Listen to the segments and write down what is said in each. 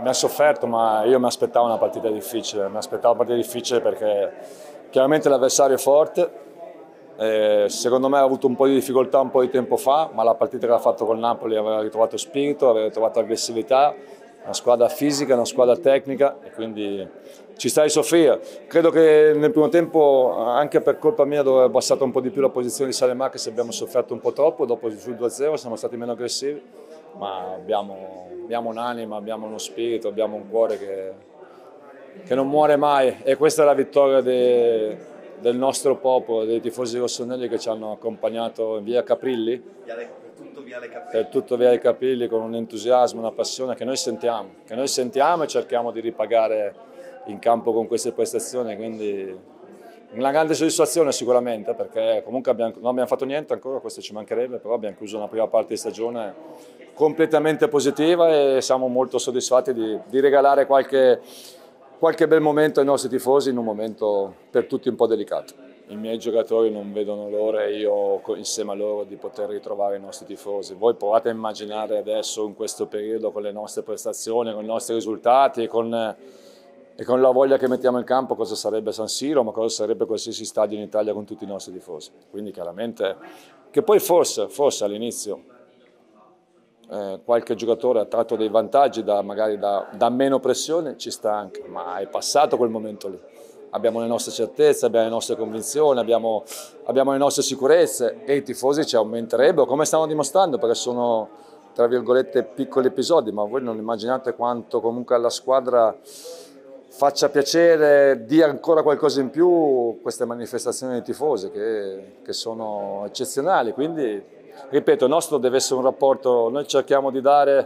mi ha sofferto, ma io mi aspettavo una partita difficile, perché chiaramente l'avversario è forte, secondo me ha avuto un po' di difficoltà un po' di tempo fa, ma la partita che ha fatto col Napoli aveva ritrovato spirito, aveva ritrovato aggressività, una squadra fisica, una squadra tecnica e quindi ci sta di soffrire. Credo che nel primo tempo, anche per colpa mia, dove è abbassata un po' di più la posizione di Saelemaekers, abbiamo sofferto un po' troppo, dopo sul 2-0 siamo stati meno aggressivi, ma abbiamo un'anima, abbiamo uno spirito, abbiamo un cuore che non muore mai e questa è la vittoria del nostro popolo, dei tifosi rossoneri che ci hanno accompagnato in via Caprilli, per tutto Viale Caprilli, con un entusiasmo, una passione che noi sentiamo e cerchiamo di ripagare in campo con queste prestazioni, quindi una grande soddisfazione sicuramente, perché comunque non abbiamo fatto niente ancora, questo ci mancherebbe, però abbiamo chiuso una prima parte di stagione completamente positiva e siamo molto soddisfatti di regalare qualche bel momento ai nostri tifosi in un momento per tutti un po' delicato. I miei giocatori non vedono l'ora e io insieme a loro di poter ritrovare i nostri tifosi. Voi provate a immaginare adesso in questo periodo con le nostre prestazioni, con i nostri risultati e con la voglia che mettiamo in campo cosa sarebbe San Siro, ma cosa sarebbe qualsiasi stadio in Italia con tutti i nostri tifosi. Quindi chiaramente che poi forse all'inizio qualche giocatore ha tratto dei vantaggi magari da meno pressione, ci sta anche, ma è passato quel momento lì. Abbiamo le nostre certezze, abbiamo le nostre convinzioni, abbiamo le nostre sicurezze e i tifosi ci aumenterebbero, come stanno dimostrando, perché sono, tra virgolette, piccoli episodi, ma voi non immaginate quanto comunque alla squadra faccia piacere, dia ancora qualcosa in più queste manifestazioni dei tifosi che sono eccezionali. Quindi, ripeto, il nostro deve essere un rapporto, noi cerchiamo di dare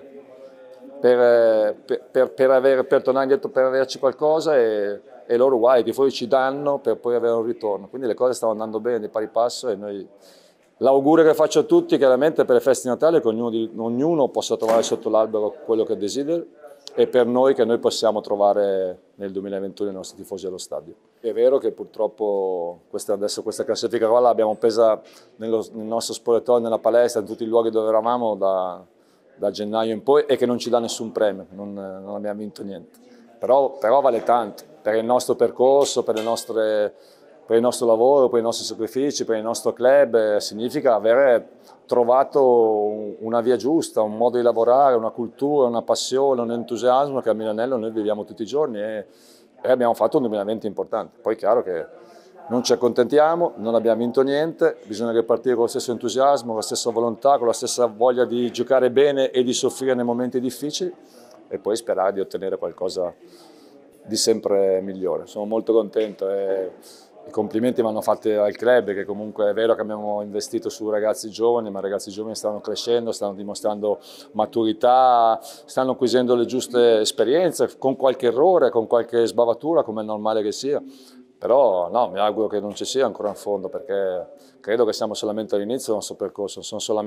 per tornare indietro, per averci qualcosa e loro uguali, i tifosi ci danno per poi avere un ritorno. Quindi le cose stanno andando bene di pari passo e noi l'augurio che faccio a tutti chiaramente per le feste di Natale è che ognuno possa trovare sotto l'albero quello che desidera e per noi che noi possiamo trovare nel 2021 i nostri tifosi allo stadio. È vero che purtroppo adesso questa classifica qua l'abbiamo presa nel nostro spogliatoio, nella palestra, in tutti i luoghi dove eravamo da gennaio in poi e che non ci dà nessun premio, non abbiamo vinto niente. Però vale tanto per il nostro percorso, per il nostro lavoro, per i nostri sacrifici, per il nostro club, significa avere trovato una via giusta, un modo di lavorare, una cultura, una passione, un entusiasmo che a Milanello noi viviamo tutti i giorni e abbiamo fatto un 2020 importante. Poi è chiaro che non ci accontentiamo, non abbiamo vinto niente, bisogna ripartire con lo stesso entusiasmo, con la stessa volontà, con la stessa voglia di giocare bene e di soffrire nei momenti difficili e poi sperare di ottenere qualcosa di sempre migliore. Sono molto contento e i complimenti mi hanno fatti al club, che comunque è vero che abbiamo investito su ragazzi giovani, ma i ragazzi giovani stanno crescendo, stanno dimostrando maturità, stanno acquisendo le giuste esperienze, con qualche errore, con qualche sbavatura, come è normale che sia. Però no, mi auguro che non ci sia ancora in fondo, perché credo che siamo solamente all'inizio del nostro percorso,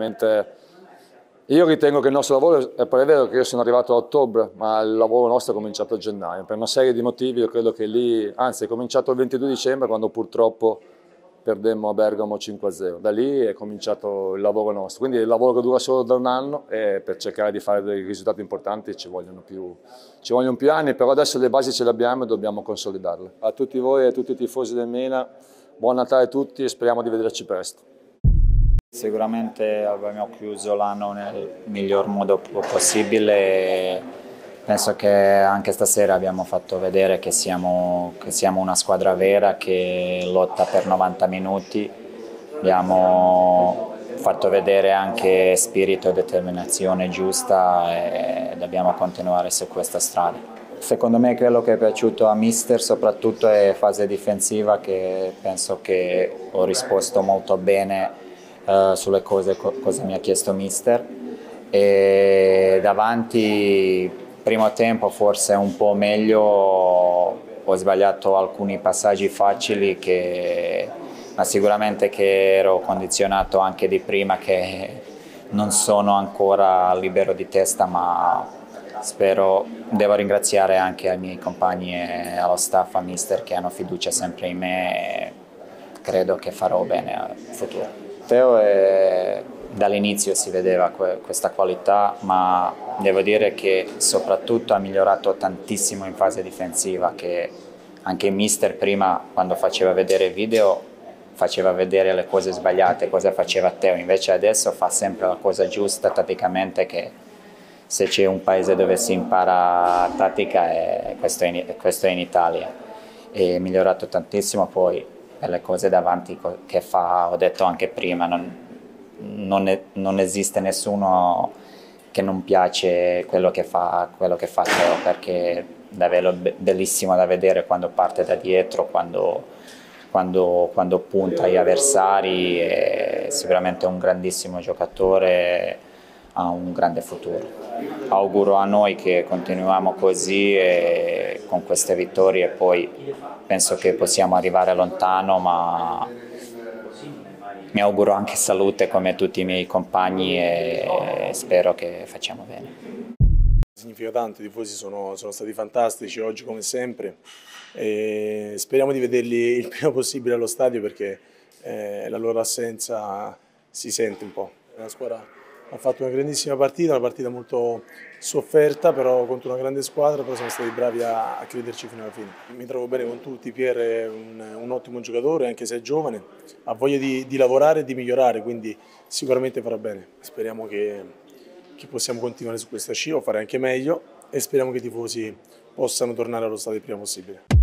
io ritengo che il nostro lavoro, è vero che io sono arrivato a ottobre, ma il lavoro nostro è cominciato a gennaio, per una serie di motivi. Io credo che lì, anzi è cominciato il 22 dicembre quando purtroppo perdemmo a Bergamo 5-0, da lì è cominciato il lavoro nostro, quindi il lavoro che dura solo da un anno e per cercare di fare dei risultati importanti ci vogliono più anni, però adesso le basi ce le abbiamo e dobbiamo consolidarle. A tutti voi e a tutti i tifosi del Milan, buon Natale a tutti e speriamo di vederci presto. Sicuramente abbiamo chiuso l'anno nel miglior modo possibile e penso che anche stasera abbiamo fatto vedere che siamo una squadra vera che lotta per 90 minuti. Abbiamo fatto vedere anche spirito e determinazione giusta e dobbiamo continuare su questa strada. Secondo me quello che è piaciuto a mister soprattutto è fase difensiva, che penso che ho risposto molto bene sulle cosa mi ha chiesto mister, e davanti primo tempo forse un po' meglio, ho sbagliato alcuni passaggi facili ma sicuramente che ero condizionato anche di prima, che non sono ancora libero di testa, ma devo ringraziare anche ai miei compagni e allo staff, a mister, che hanno fiducia sempre in me e credo che farò bene in futuro. Teo è dall'inizio si vedeva questa qualità, ma devo dire che soprattutto ha migliorato tantissimo in fase difensiva, che anche il mister prima, quando faceva vedere il video, faceva vedere le cose sbagliate, cosa faceva Teo, invece adesso fa sempre la cosa giusta tatticamente, che se c'è un paese dove si impara tattica questo è in Italia. È migliorato tantissimo, poi per le cose davanti che fa, ho detto anche prima, non esiste nessuno che non piace quello che fa Teo, perché è davvero bellissimo da vedere quando parte da dietro, quando punta agli avversari, è sicuramente un grandissimo giocatore, ha un grande futuro. Auguro a noi che continuiamo così e con queste vittorie, poi penso che possiamo arrivare lontano, ma mi auguro anche salute come tutti i miei compagni e spero che facciamo bene. Significa tanto, i tifosi sono stati fantastici oggi come sempre e speriamo di vederli il prima possibile allo stadio, perché la loro assenza si sente un po'. La squadra ha fatto una grandissima partita, una partita molto sofferta, però contro una grande squadra, però siamo stati bravi a crederci fino alla fine. Mi trovo bene con tutti, Pierre è un ottimo giocatore, anche se è giovane, ha voglia di lavorare e di migliorare, quindi sicuramente farà bene. Speriamo che possiamo continuare su questa scia o fare anche meglio, e speriamo che i tifosi possano tornare allo stadio il prima possibile.